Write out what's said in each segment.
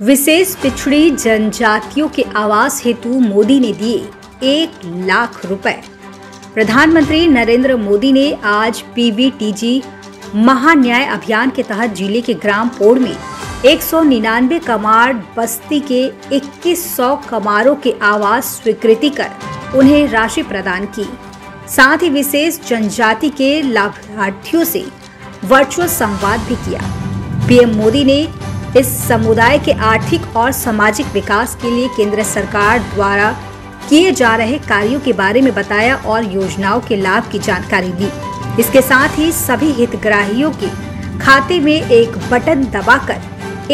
विशेष पिछड़ी जनजातियों के आवास हेतु मोदी ने दिए 1 लाख रुपए। प्रधानमंत्री नरेंद्र मोदी ने आज पीवीटीजी महान्याय अभियान के तहत जिले के ग्राम पोड़ में 199 कमार बस्ती के 2100 कमारों के आवास स्वीकृति कर उन्हें राशि प्रदान की। साथ ही विशेष जनजाति के लाभार्थियों से वर्चुअल संवाद भी किया। पीएम मोदी ने इस समुदाय के आर्थिक और सामाजिक विकास के लिए केंद्र सरकार द्वारा किए जा रहे कार्यों के बारे में बताया और योजनाओं के लाभ की जानकारी दी। इसके साथ ही सभी हितग्राहियों के खाते में एक बटन दबाकर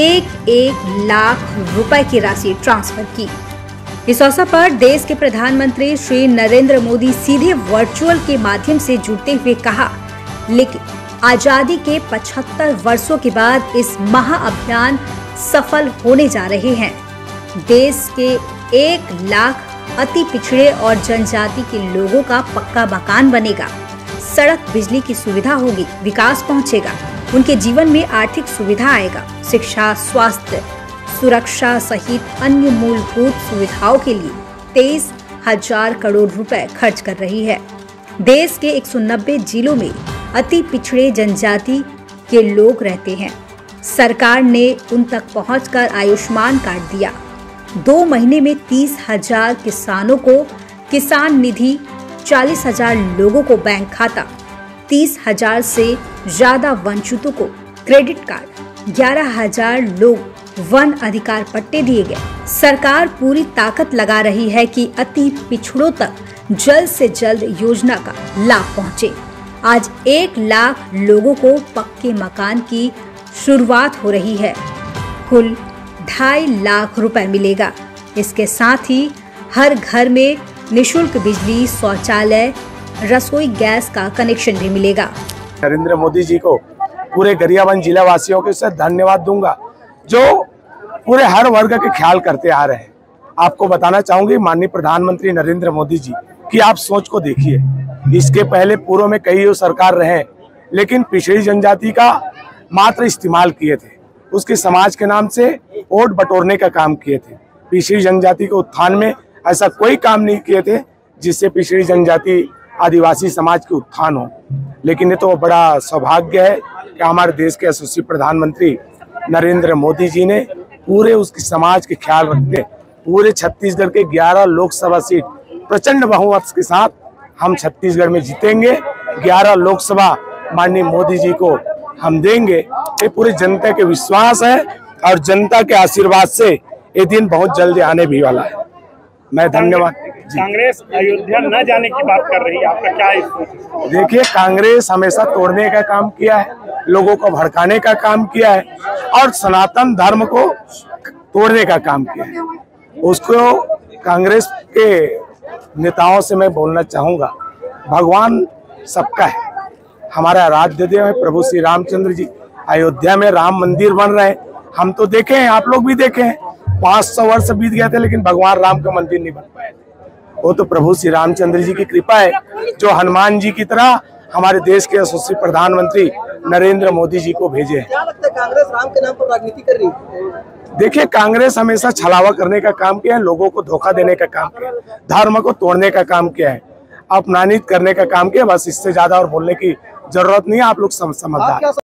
1 लाख रुपए की राशि ट्रांसफर की। इस अवसर पर देश के प्रधानमंत्री श्री नरेंद्र मोदी सीधे वर्चुअल के माध्यम से जुड़ते हुए कहा, लेकिन आजादी के 75 वर्षों के बाद इस महाअभियान सफल होने जा रहे हैं। देश के 1 लाख अति पिछड़े और जनजाति के लोगों का पक्का मकान बनेगा, सड़क बिजली की सुविधा होगी, विकास पहुंचेगा, उनके जीवन में आर्थिक सुविधा आएगा। शिक्षा, स्वास्थ्य, सुरक्षा सहित अन्य मूलभूत सुविधाओं के लिए 23,000 करोड़ रुपए खर्च कर रही है। देश के 190 जिलों में अति पिछड़े जनजाति के लोग रहते हैं। सरकार ने उन तक पहुंचकर आयुष्मान कार्ड दिया। 2 महीने में 30,000 किसानों को किसान निधि, 40,000 लोगों को बैंक खाता, 30,000 से ज्यादा वंचितों को क्रेडिट कार्ड, 11,000 लोग वन अधिकार पट्टे दिए गए। सरकार पूरी ताकत लगा रही है कि अति पिछड़ों तक जल्द से जल्द योजना का लाभ पहुंचे। आज 1 लाख लोगों को पक्के मकान की शुरुआत हो रही है। कुल 2.5 लाख रुपए मिलेगा। इसके साथ ही हर घर में निःशुल्क बिजली, शौचालय, रसोई गैस का कनेक्शन भी मिलेगा। नरेंद्र मोदी जी को पूरे गरियाबंद जिला वासियों के साथ धन्यवाद दूंगा, जो पूरे हर वर्ग के ख्याल करते आ रहे हैं। आपको बताना चाहूंगी माननीय प्रधानमंत्री नरेंद्र मोदी जी की आप सोच को देखिए। इसके पहले पूर्व में कई सरकार रहे, लेकिन पिछड़ी जनजाति का मात्र इस्तेमाल किए थे, उसके समाज के नाम से वोट बटोरने का काम किए थे। पिछड़ी जनजाति के उत्थान में ऐसा कोई काम नहीं किए थे जिससे पिछड़ी जनजाति आदिवासी समाज के उत्थान हो। लेकिन ये तो बड़ा सौभाग्य है कि हमारे देश के यशस्वी प्रधानमंत्री नरेंद्र मोदी जी ने पूरे उसके समाज के ख्याल रखते पूरे छत्तीसगढ़ के 11 लोकसभा सीट प्रचंड बहुमत के साथ हम छत्तीसगढ़ में जीतेंगे। 11 लोकसभा माननीय मोदी जी को हम देंगे। ये पूरी जनता के विश्वास है और जनता के आशीर्वाद से ये दिन बहुत जल्दी आने भी वाला है। मैं धन्यवाद। कांग्रेस अयोध्या न जाने की बात कर रही है, आपका क्या है? देखिए, कांग्रेस हमेशा तोड़ने का काम किया है, लोगों को भड़काने का काम किया है और सनातन धर्म को तोड़ने का काम किया है। उसको कांग्रेस के नेताओं से मैं बोलना चाहूँगा, भगवान सबका है। हमारा आराध्य देव है प्रभु श्री रामचंद्र जी। अयोध्या में राम मंदिर बन रहे हैं, हम तो देखे हैं, आप लोग भी देखे हैं। 500 वर्ष बीत गए थे, लेकिन भगवान राम का मंदिर नहीं बन पाए। वो तो प्रभु श्री रामचंद्र जी की कृपा है, जो हनुमान जी की तरह हमारे देश के यशस्वी प्रधानमंत्री नरेंद्र मोदी जी को भेजे हैं। क्या लगता है कांग्रेस राम के नाम पर राजनीति कर रही है? देखिए, कांग्रेस हमेशा छलावा करने का काम किया है, लोगों को धोखा देने का काम किया है, धर्म को तोड़ने का काम किया है, अपमानित करने का काम किया। बस इससे ज्यादा और बोलने की जरूरत नहीं है। आप लोग समझदार।